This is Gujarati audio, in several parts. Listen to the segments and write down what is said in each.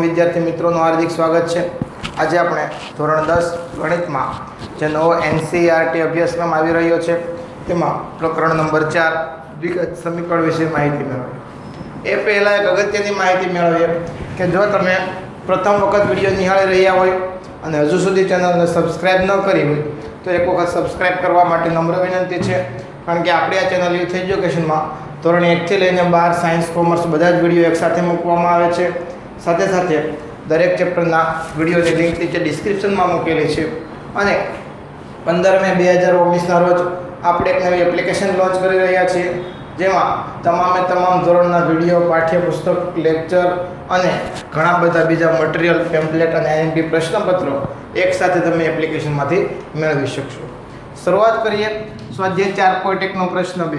વિદ્યાર્થી મિત્રોનું હાર્દિક સ્વાગત છે। આજે આપણે ધોરણ 10 ગણિતમાં જે નવો NCERT અભ્યાસક્રમ આવી રહ્યો છે તેમાં પ્રકરણ નંબર 4 દ્વિઘાત સમીકરણ વિશે માહિતી મેળવીએ। એ પહેલાં એક અગત્યની માહિતી મેળવીએ કે જો તમે પ્રથમ વખત વિડીયો નિહાળી રહ્યા હોય અને હજુ સુધી ચેનલને સબસ્ક્રાઇબ ન કરી હોય તો એક વખત સબસ્ક્રાઇબ કરવા માટે નમ્ર વિનંતી છે, કારણ કે આપણી આ ચેનલ યુથ એજ્યુકેશનમાં ધોરણ 1 થી લઈને 12 સાયન્સ કોમર્સ બધા જ વિડીયો એકસાથે મૂકવામાં આવે છે। સાથે સાથે દરેક ચેપ્ટરના વિડીયોની લિંક નીચે ડિસ્ક્રિપ્શનમાં મૂકેલી છે અને 15 મે 2019ના રોજ આપણે એક નવી એપ્લિકેશન લોન્ચ કરી રહ્યા છીએ, જેમાં તમામ ધોરણના વિડીયો, પાઠ્યપુસ્તક, લેક્ચર અને ઘણા બધા બીજા મટીરિયલ, પેમ્પલેટ અને IMP પ્રશ્નપત્રો એકસાથે તમે એપ્લિકેશનમાંથી મેળવી શકશો। શરૂઆત કરીએ સ્વાધ્યાય 4.1નો પ્રશ્ન 2।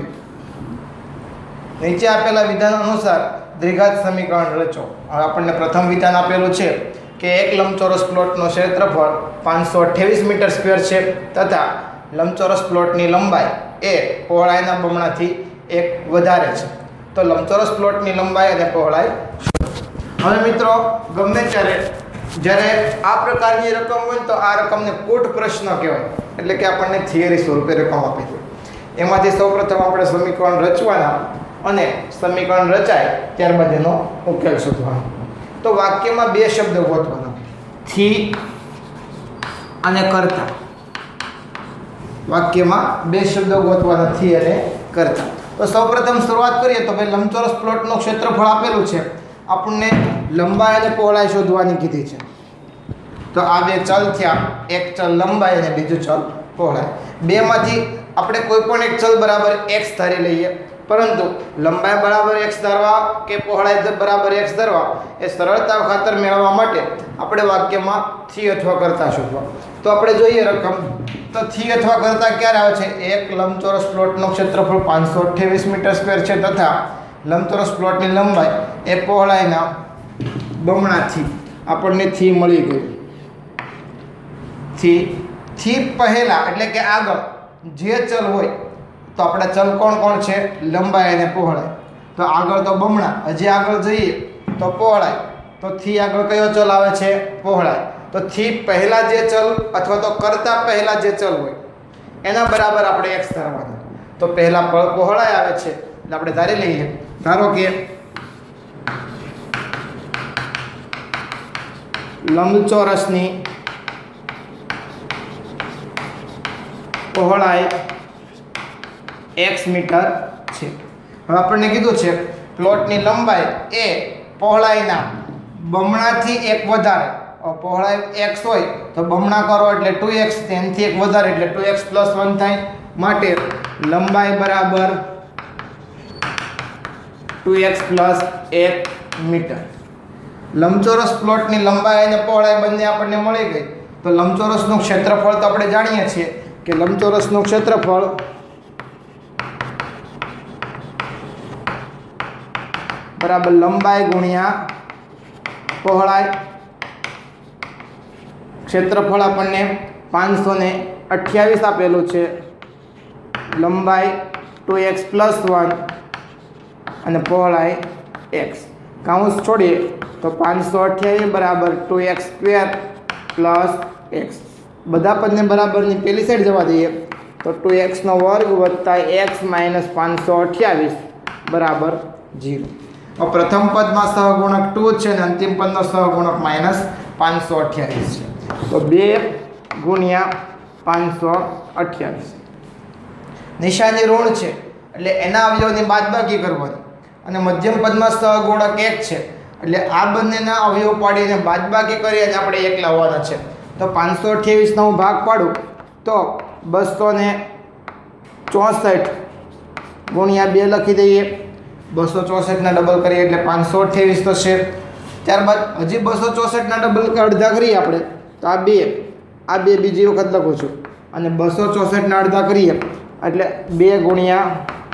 નીચે આપેલા વિધાન અનુસાર દ્વિઘાત સમીકરણ રચો। હવે આપણને પ્રથમ વિધાન આપેલું છે કે એક લંબચોરસ પ્લોટનો ક્ષેત્રફળ 528 મીટર સ્ક્વેર છે તથા લંબચોરસ પ્લોટની લંબાઈ એ પહોળાઈના બમણાથી 1 વધારે છે, તો લંબચોરસ પ્લોટની લંબાઈ અને પહોળાઈ શોધો। હવે મિત્રો, ગમે જ્યારે આ પ્રકારની રકમ હોય તો આ રકમને કૂટ પ્રશ્ન કહેવાય, એટલે કે આપણને થિયરી સ્વરૂપે રકમ આપી દે। એમાંથી સૌપ્રથમ આપણે સમીકરણ રચવાના અને સમીકરણ રચાય ત્યારબાદ એનો ઉકેલ શોધવાનો। તો વાક્યમાં બે શબ્દો ગોતવાના, થી અને કરતા। વાક્યમાં બે શબ્દો ગોતવાના, થી અને કરતા। તો સૌપ્રથમ શરૂઆત કરીએ તો ભાઈ લંબચોરસ પ્લોટનું ક્ષેત્રફળ આપેલું છે, આપણને લંબાઈ અને પહોળાઈ શોધવાની કીધી છે। તો આ બે ચલ થયા, એક ચલ લંબાઈ અને બીજું ચલ પહોળાઈ। બેમાંથી આપણે કોઈ પણ એક ચલ બરાબર x ધારી લઈએ, પરંતુ લંબાઈ બરાબર x ધારવા કે પહોળાઈ બરાબર x ધારવા એ સરળતા ખાતર મેળવવા માટે આપણે વાક્યમાં થી અથવા કરતા શોધવા। તો આપણે જોઈએ રકમ, તો થી અથવા કરતા ક્યારે આવે છે? એક લંબચોરસ પ્લોટનું ક્ષેત્રફળ 528 મીટર સ્ક્વેર છે તથા લંબચોરસ પ્લોટની લંબાઈ એ પહોળાઈના બમણાથી આપણને થી મળી ગઈ। થી પહેલા એટલે કે આગળ જે ચલ હોય તો આપણા ચલ કોણ છે? લંબાઈ અને પહોળાઈ। તો આગળ તો બમણા, હજી આગળ જઈએ તો પહોળાઈ, તો થી આગળ કયો ચલ આવે છે? પહોળાઈ। તો થી પહેલા જે ચલ અથવા તો કરતા પહેલા જે ચલ હોય એના બરાબર આપણે x ધારવાના। તો પહેલા પહોળાઈ આવે છે એટલે આપણે ધારી લઈએ, ધારો કે લંબચોરસની પહોળાઈ x મીટર છે। હવે આપણને કીધું છે પ્લોટની લંબાઈ એ પહોળાઈના બમણાથી 1 વધારે। પહોળાઈ x હોય તો બમણા કરો એટલે 2x, તેનાથી 1 વધારે એટલે 2x + 1 થાય, માટે લંબાઈ બરાબર 2x + 1 મીટર। લંબચોરસ પ્લોટની લંબાઈ અને પહોળાઈ બંને આપણને મળી ગઈ, તો લંબચોરસનું ક્ષેત્રફળ તો આપણે જાણીએ છીએ કે લંબચોરસનું ક્ષેત્રફળ બરાબર લંબાઈ ગુણ્યા પહોળાઈ। ક્ષેત્રફળ આપણને 528 આપેલું છે, લંબાઈ 2x + 1 અને પહોળાઈ x। કાઉન્સ છોડીએ તો 528 બરાબર 2x² + x। બધા પદને બરાબરની પેલી સાઈડ જવા દઈએ તો 2x² + x - 528 બરાબર 0। પ્રથમ પદમાં સહગુણક 2 છે અને અંતિમ પદનો સહગુણક -528 છે, તો 2 ગુણ્યા 528। નિશાની ઋણ છે એટલે એના અવયવની બાદબાકી કરવાની, અને મધ્યમ પદમાં સહગુણક 1 છે એટલે આ બંનેના અવયવ પાડીને બાદબાકી કરી અને આપણે 1 લાવવાના છે। તો 528 નો હું ભાગ પાડું તો 264 ગુણ્યા 2 લખી દઈએ, 264 ના ડબલ કરીએ એટલે 528 થશે। ત્યારબાદ હજી 264 ના ડબલ અડધા કરીએ આપણે તો આ બે બીજી વખત લખું છું, અને 264 ના અડધા કરીએ એટલે 2 ગુણ્યા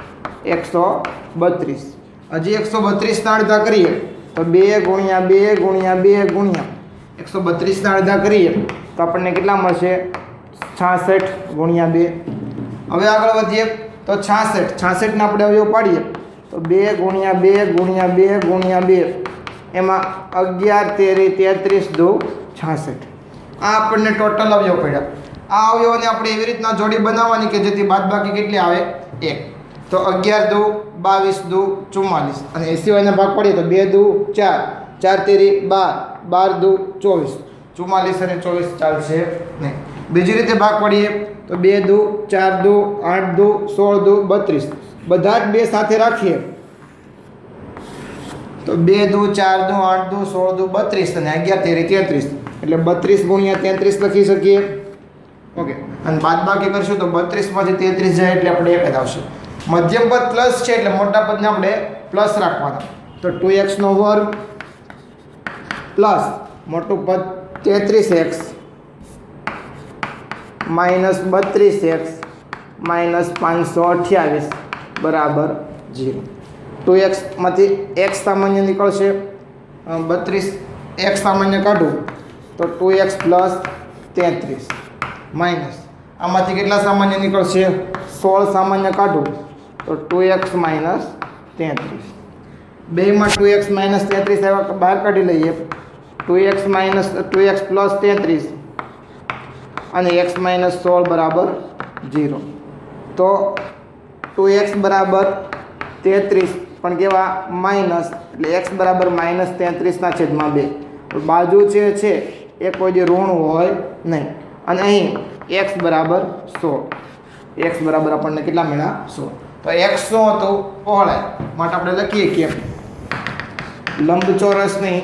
132, હજી 132 ના અડધા કરીએ તો 2 ગુણ્યા 2 ગુણ્યા 2 ગુણ્યા 132 ના અડધા કરીએ તો આપણને કેટલા મળશે? 66 ગુણ્યા 2। હવે આગળ વધીએ તો 66 ને આપણે અવયવ પાડીએ તો 2 ગુણ્યા 2 ગુણ્યા 2 ગુણ્યા 2 એમાં 11 તેરી 33 દુ 66. આ આપણને ટોટલ અવયવ પડ્યા. આ અવયવોને આપણે એવી રીતના જોડી બનાવવાની કે જેથી બાદબાકી કેટલી આવે 1. તો 11 દુ 22 દુ 44 અને 80 ના ભાગ પાડીએ તો 2 દુ 4, 4 તેરી 12, 12 દુ 24, 44 અને 24 ચાલશે નહીં. બીજી રીતે ભાગ પાડીએ તો 2 દુ 4 દુ 8 દુ 16 દુ 32, બધા જ બે સાથે રાખીએ તો 2 દુ 4 દુ 8 દુ 16 દુ 32 અને 11 તેરી 33 એટલે 32 ગુણ્યા 33 લખી શકીએ. ઓકે, અને બાદબાકી કરશું તો 32 માંથી 33 જાય એટલે આપણે 1 જ આવશે. મધ્યમ પદ પ્લસ છે એટલે મોટા પદને આપણે પ્લસ રાખવાના. તો 2x નો વર્ગ પ્લસ મોટું પદ 33x માઇનસ 32x માઇનસ 528 બરાબર 0. 2x માંથી x સામાન્ય નીકળશે, 32x સામાન્ય કાઢું તો 2x પ્લસ 33 માઇનસ આમાંથી કેટલા સામાન્ય નીકળશે 16 સામાન્ય કાઢું તો 2x માઇનસ 33. બેમાં 2x માઇનસ 33 આવ્યા બહાર કાઢી લઈએ. 2x માઇનસ 2x પ્લસ 33 અને x માઇનસ 16 બરાબર 0. તો 2x બરાબર 33 પણ કેવા માઇનસ એટલે x બરાબર માઇનસ 33 ના છેદમાં 2. બાજુ છે એ કોઈ જે ઋણ હોય નહીં. અને અહીં x બરાબર 16, x બરાબર આપણને કેટલા મળ્યા 16. તો x શું હતું પહોળાઈ માટે આપણે લખીએ કે લંબચોરસની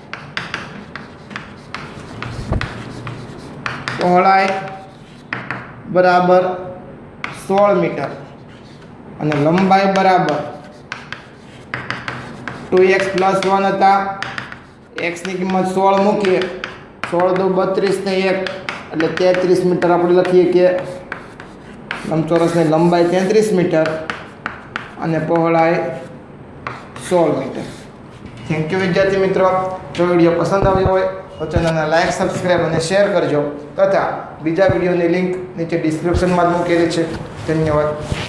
પહોળાઈ બરાબર 16 મીટર અને લંબાઈ બરાબર 2x પ્લસ 1 હતા. x ની કિંમત 16 મૂકીએ, 16 દુ 32 ને 1 એટલે 33 મીટર આપણે લખીએ કે લંબચોરસની લંબાઈ 33 મીટર અને પહોળાઈ 16 મીટર. થેન્ક યુ વિદ્યાર્થી મિત્રો. જો વિડીયો પસંદ આવ્યો હોય તો ચેનલને લાઈક, સબસ્ક્રાઈબ અને શેર કરજો તથા બીજા વિડીયોની લિંક નીચે ડિસ્ક્રિપ્શનમાં મૂકેલી છે. ધન્યવાદ.